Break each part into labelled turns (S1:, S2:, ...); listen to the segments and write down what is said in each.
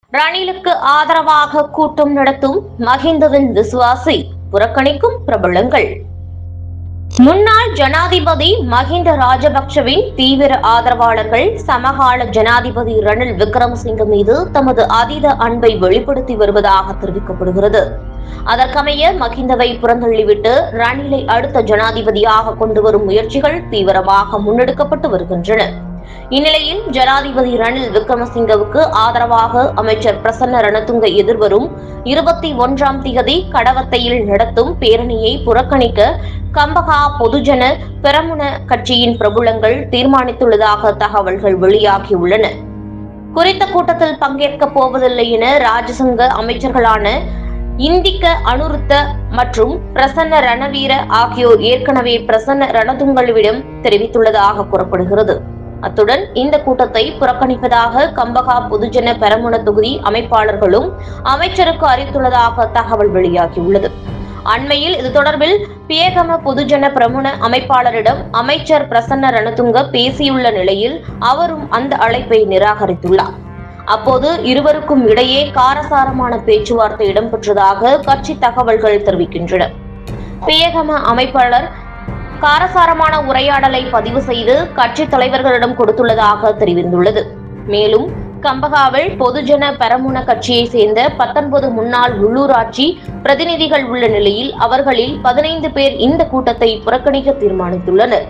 S1: ரணிலுக்கு ஆதரவாக கூட்டம் நடத்தும் மஹிந்தவின் விசுவாசி, புறக்கணிக்கும் பிரபலங்கள். முன்னாள் ஜனாதிபதி மஹிந்த ராஜபக்சவின் தீவிர ஆதரவாளர்கள் சமகால ஜனாதிபதி ரணில் விக்ரமசிங்க மீது தமது அதீத அன்பை வெளிப்படுத்தி வருவதாக தெரிவிக்கப்படுகிறது. அதற்கமைய மஹிந்தவை புறந்தள்ளிவிட்டு ரணிலை அடுத்த ஜனாதிபதியாக கொண்டுவரும் முயற்சிகள் தீவிரமாக முன்னெடுக்கப்பட்டு வருகின்றன. இந்நிலையில் ஜனாதிபதி ரணில் விக்ரமசிங்கவுக்கு ஆதரவாக அமைச்சர் பிரசன்ன ரணதுங்க எதிர்வரும் 21ஆம் தேதி கடவத்தையில் நடத்தும் பேரணியை புறக்கணிக்க கம்பகா பொதுஜன பெரமுன கட்சியின் பிரபலங்கள் தீர்மானித்துள்ளதாக தகவல்கள் வெளியாகியுள்ளன. குறித்த கூட்டத்தில் பங்கேற்கப் போவதில்லை என ராஜசங்க அமைச்சர்களான இந்திக்க அனுருத்த மற்றும் பிரசன்ன ரணவீர ஆகியோர் ஏற்கனவே பிரசன்ன ரணதுங்கவிடம் தெரிவித்துள்ளதாக கூறப்படுகிறது. அத்துடன் இந்த கூட்டத்தை புறக்கணிப்பதாக கம்பகா பொதுஜன பெரமுன தொகுதி அமைப்பாளர்களும் அமைச்சருக்கு அறிவித்துள்ளதாக தகவல் வெளியாகியுள்ளது. அண்மையில் இது தொடர்பில் பியகம பொதுஜன பிரமுன அமைப்பாளரிடம் அமைச்சர் பிரசன்ன ரணதுங்க பேசியுள்ள நிலையில் அவரும் அந்த அழைப்பை நிராகரித்துள்ளார். அப்போது இருவருக்கும் இடையே காரசாரமான பேச்சுவார்த்தை இடம்பெற்றதாக கட்சி தகவல்கள் தெரிவிக்கின்றன. பியகம அமைப்பாளர் காரசாரமான உரையாடலை பதிவு செய்து கட்சி தலைவர்களிடம் கொடுத்துள்ளதாக தெரிவித்துள்ளது. மேலும் கம்பகாவில் பொதுஜன பெரமுன கட்சியை சேர்ந்த 19 முன்னாள் உள்ளூராட்சி பிரதிநிதிகள் உள்ள நிலையில் அவர்களில் 15 பேர் இந்த கூட்டத்தை புறக்கணிக்க தீர்மானித்துள்ளனர்.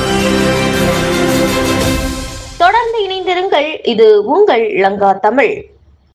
S1: தொடர்ந்து இணைந்திருங்கள். இது உங்கள் லங்கா தமிழ்.